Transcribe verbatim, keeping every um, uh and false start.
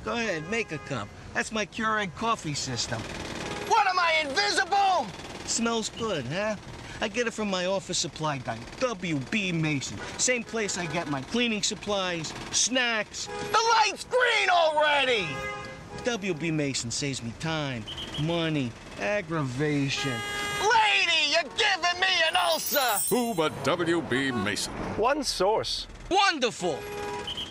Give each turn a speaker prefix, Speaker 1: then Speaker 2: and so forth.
Speaker 1: Go ahead, make a cup. That's my Keurig coffee system.
Speaker 2: What am I, invisible?
Speaker 1: Smells good, huh? I get it from my office supply guy, W B Mason. Same place I get my cleaning supplies, snacks.
Speaker 2: The light's green already!
Speaker 1: W B Mason saves me time, money, aggravation.
Speaker 2: Lady, you're giving me an ulcer!
Speaker 3: Who but W B Mason?
Speaker 4: One source.
Speaker 1: Wonderful!